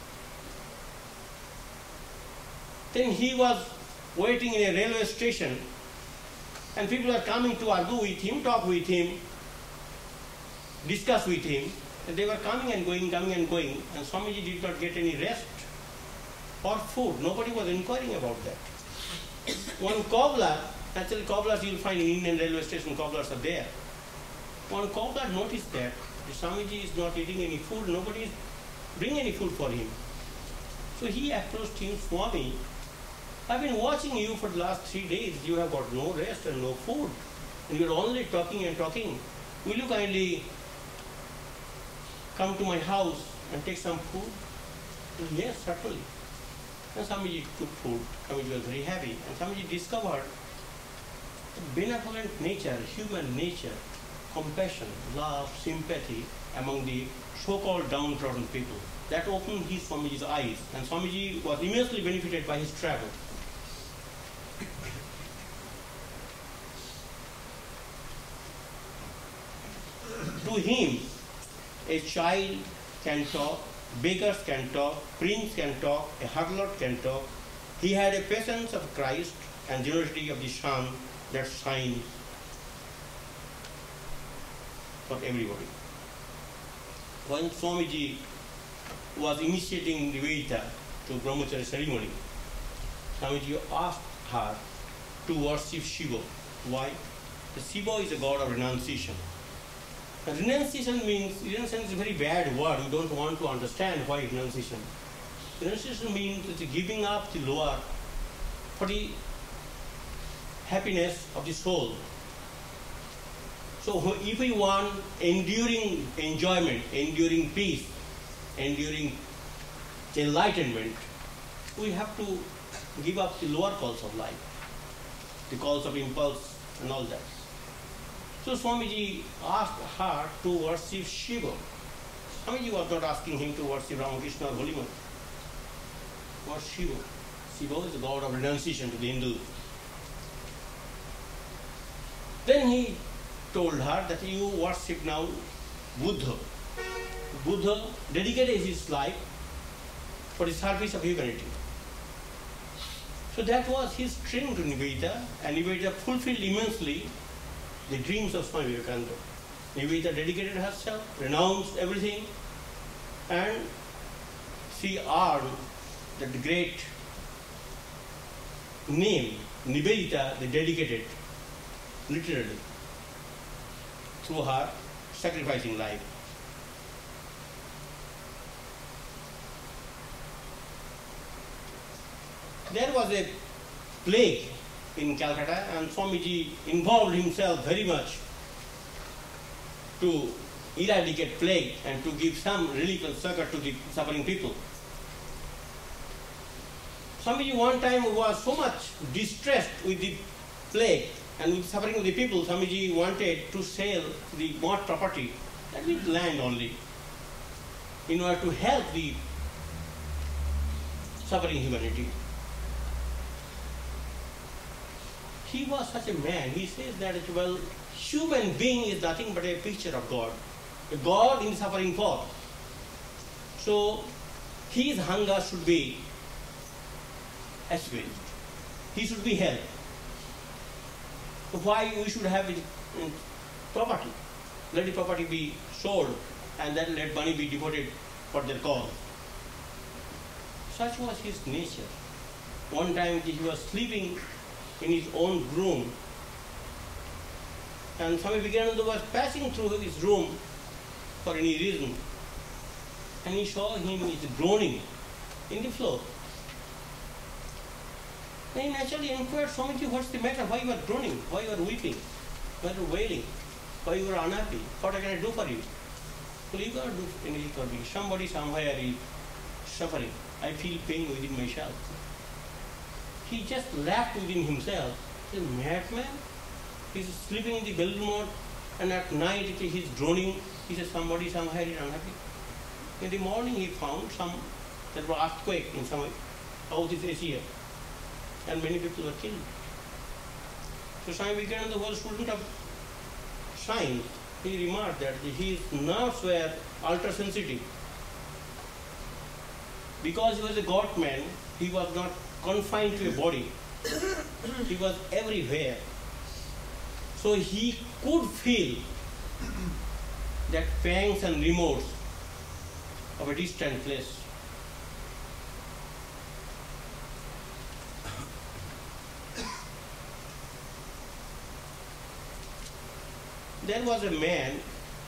Then he was waiting in a railway station and people are coming to argue with him, talk with him, discuss with him. And they were coming and going, coming and going, and Swamiji did not get any rest or food. Nobody was inquiring about that. One cobbler, actually cobblers you will find in Indian railway station, cobblers are there. One cobbler noticed that the Swamiji is not eating any food, nobody is bringing any food for him. So he approached him, Swami, I've been watching you for the last three days. You have got no rest and no food. And you're only talking and talking. Will you kindly come to my house and take some food? Said, yes, certainly. And Swamiji took food. Swamiji was very happy. And Swamiji discovered the benevolent nature, human nature, compassion, love, sympathy among the so-called downtrodden people. That opened his Swamiji's eyes. And Swamiji was immensely benefited by his travel. to him, a child can talk, beggars can talk, prince can talk, a harlot can talk. He had a patience of Christ and generosity of the sun that shines for everybody. When Swamiji was initiating Vedanta to Brahmacharya ceremony, Swamiji asked her to worship Shiva. Why? The Shiva is a god of renunciation. And renunciation means, renunciation is a very bad word. We don't want to understand why renunciation. Renunciation means it's giving up the lower for the happiness of the soul. So if we want enduring enjoyment, enduring peace, enduring enlightenment, we have to give up the lower calls of life, the calls of impulse and all that. So Swamiji asked her to worship Shiva. Swamiji was not asking him to worship Ramakrishna or Holy Mother. What Shiva? Shiva is the god of renunciation to the Hindus. Then he told her that you worship now Buddha. Buddha dedicated his life for the service of humanity. So that was his dream to Nivedita, and Nivedita fulfilled immensely the dreams of Swami Vivekananda. Nivedita dedicated herself, renounced everything, and she earned that great name, Nivedita, the dedicated, literally, through her sacrificing life. There was a plague in Calcutta, and Swamiji involved himself very much to eradicate plague and to give some relief and succor to the suffering people. Swamiji one time was so much distressed with the plague and with suffering of the people. Swamiji wanted to sell the bought property, that means land only, in order to help the suffering humanity. He was such a man. He says that, well, human being is nothing but a picture of God, a God in suffering form. So his hunger should be assuaged. He should be helped. So why we should have property? Let the property be sold, and then let money be devoted for their cause. Such was his nature. One time he was sleeping in his own room, and Swami Vivekananda was passing through his room for any reason, and he saw him is groaning in the floor. And he naturally inquired, Swamiji, what's the matter? Why you are groaning? Why you are weeping? Why you are wailing? Why you are unhappy? What can I do for you? Well, you cannot do anything for me. Somebody somewhere is suffering. I feel pain within myself. He just laughed within himself. He said, madman? He's sleeping in the balloon mode, and at night he's droning. He says, somebody somewhere is unhappy. In the morning he found some, there was earthquake in some Southeast Asia, and many people were killed. So Swami Vivekananda was a student of science. He remarked that his nerves were ultra sensitive. Because he was a God man, he was not confined to a body. He was everywhere. So he could feel that pangs and remorse of a distant place. There was a man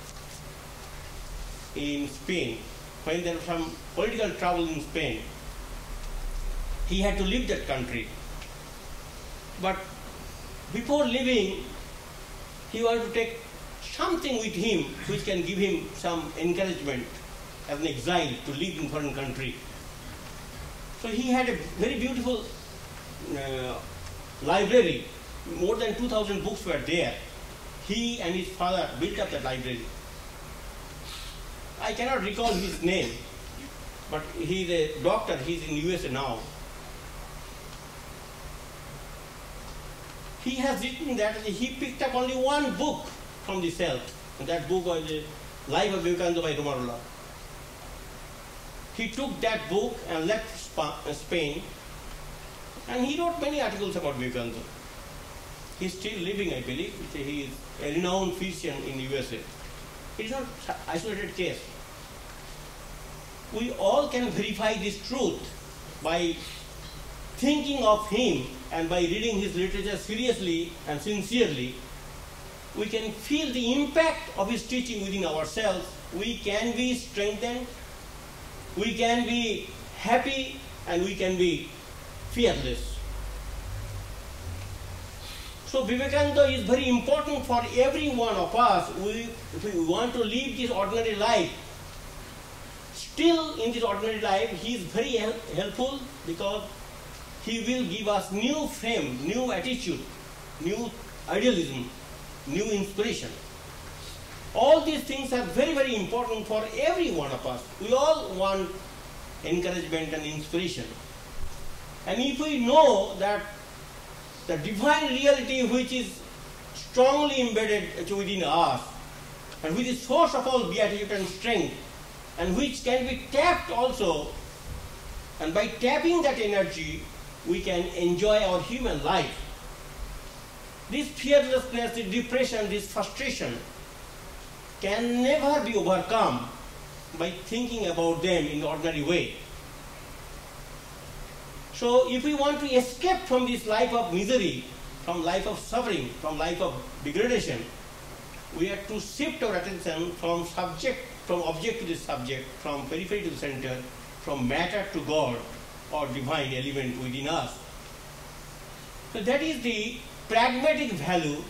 in Spain, when there was some political trouble in Spain. He had to leave that country. But before leaving, he wanted to take something with him which can give him some encouragement as an exile to live in foreign country. So he had a very beautiful uh, library. More than two thousand books were there. He and his father built up that library. I cannot recall his name, but he is a doctor. He is in U S A now. He has written that he picked up only one book from the shelf And that book was the Life of Vivekananda by Ramakrishna Order. He took that book and left Spain, and he wrote many articles about Vivekananda. He is still living, I believe. He is a renowned physician in the U S A. It is not an isolated case. We all can verify this truth by thinking of him and by reading his literature seriously and sincerely. We can feel the impact of his teaching within ourselves. We can be strengthened, we can be happy, and we can be fearless. So Vivekananda is very important for every one of us. We, if we want to live this ordinary life, still in this ordinary life, he is very help, helpful because he will give us new fame, new attitude, new idealism, new inspiration. All these things are very, very important for every one of us. We all want encouragement and inspiration. And if we know that the divine reality which is strongly embedded within us, and which is source of all beatitude and strength, and which can be tapped also, and by tapping that energy, we can enjoy our human life. This fearlessness, this depression, this frustration can never be overcome by thinking about them in the ordinary way. So if we want to escape from this life of misery, from life of suffering, from life of degradation, we have to shift our attention from subject, from object to the subject, from periphery to the center, from matter to God or divine element within us. So that is the pragmatic value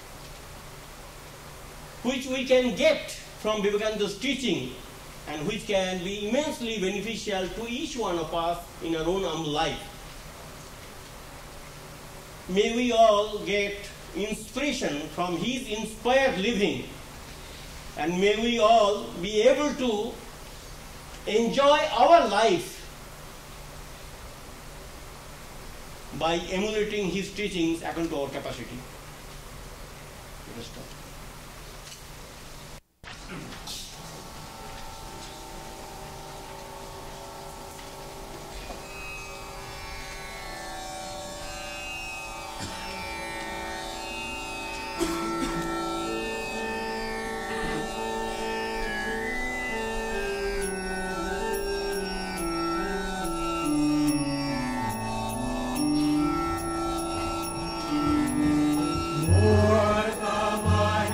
which we can get from Vivekananda's teaching and which can be immensely beneficial to each one of us in our own humble life. May we all get inspiration from his inspired living, and may we all be able to enjoy our life by emulating his teachings according to our capacity. Let us stop. Lord, the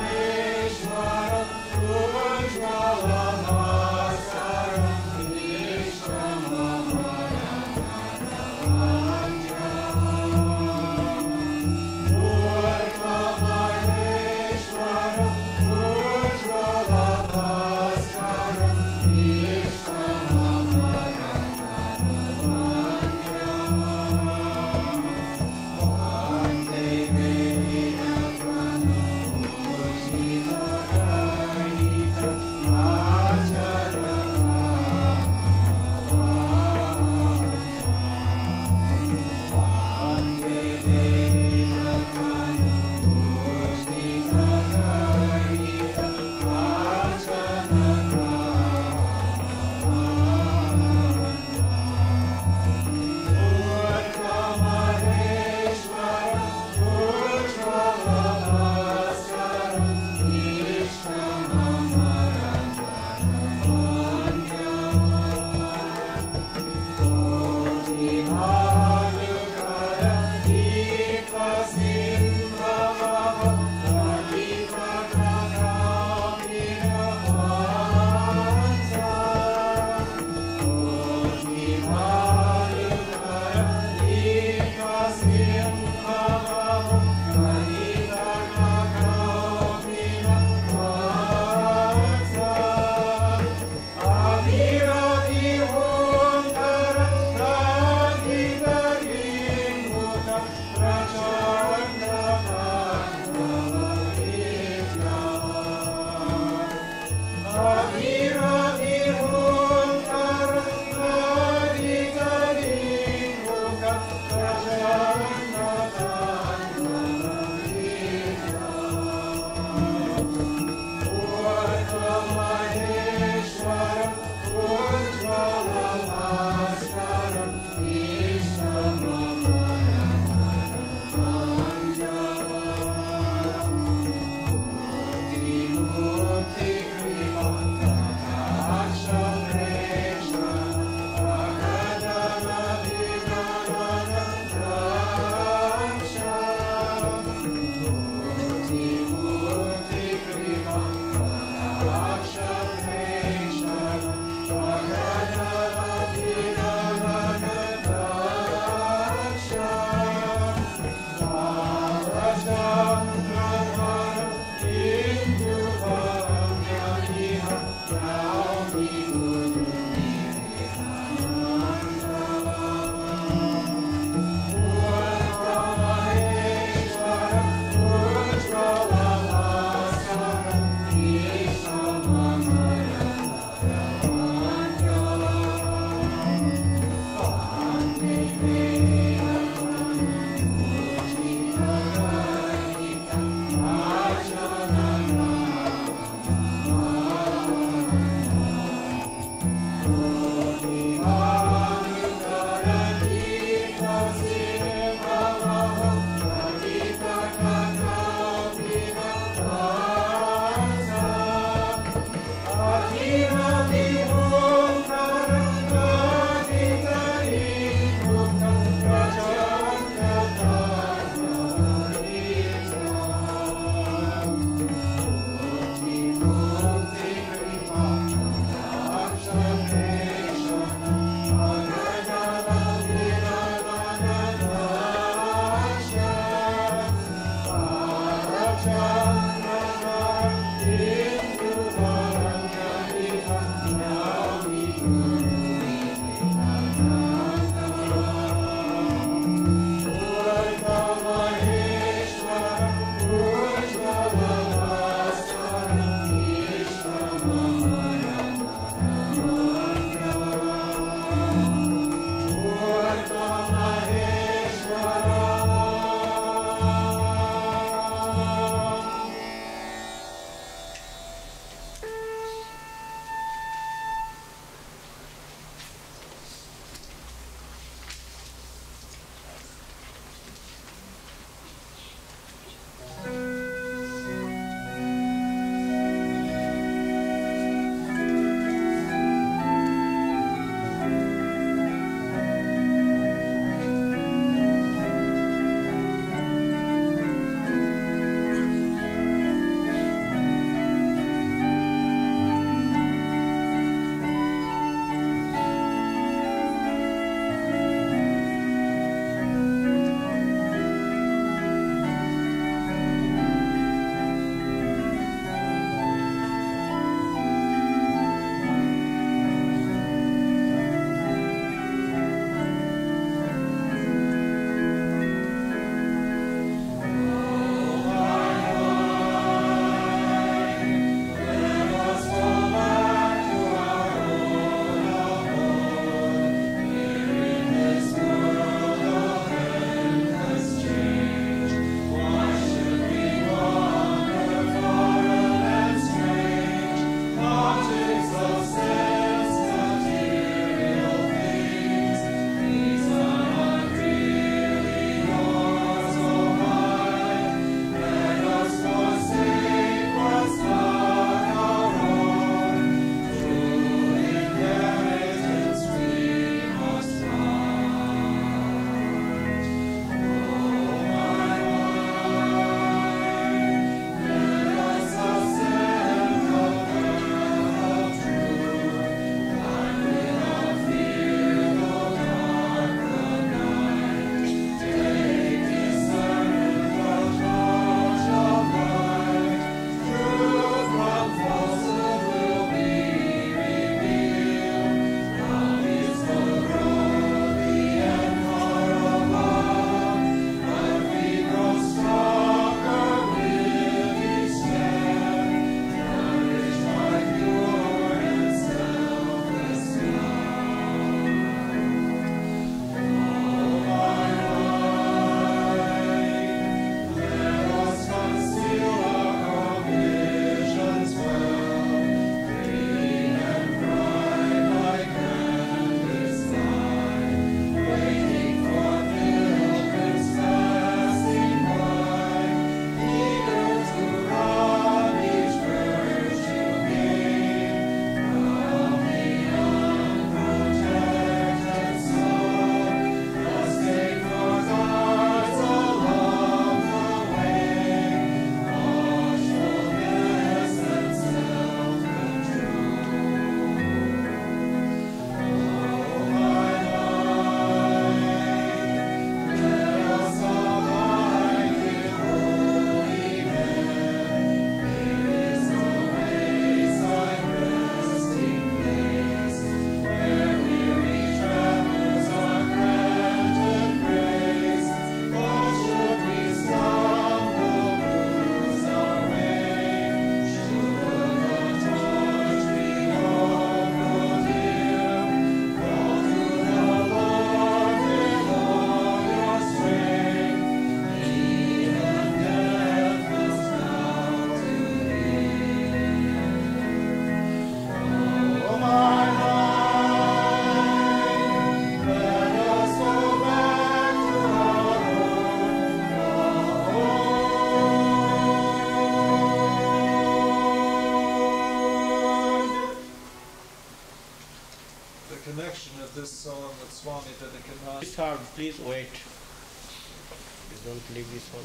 start. Please wait. Please don't leave this one.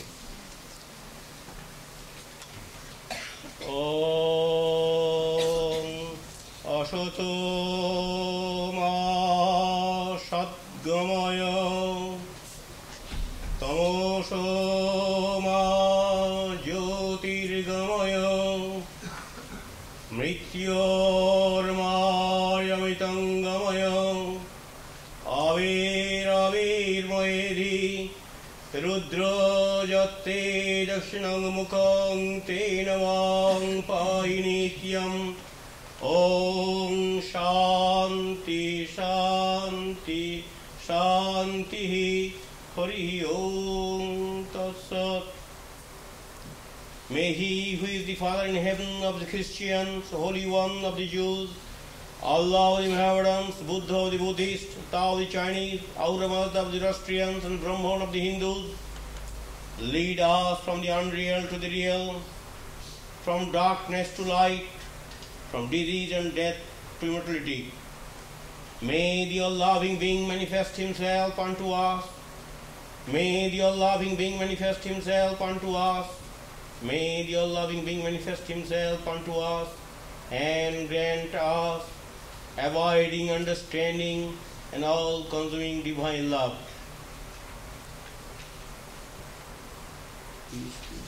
Om Ashato Ma Sadgamaya Tamoso Ma Jyotirgamaya Mrityormayamitangamaya Avir Avir Mayedi Rudra Jate Dakshinang Mukhang Tena Vang Painityam Om Shanti Shanti Shanti Hari Om Tatsat. May He who is the Father in heaven of the Christians, Holy One of the Jews, Allah of the Mohammedans, Buddha of the Buddhists, Tao of the Chinese, Auramat of the Zoroastrians, and Brahman of the Hindus, lead us from the unreal to the real, from darkness to light, from disease and death to immortality. May the all-loving being manifest Himself unto us. May the all-loving being manifest Himself unto us. May the all-loving being manifest Himself unto us and grant us abiding understanding and all-consuming divine love. Peace.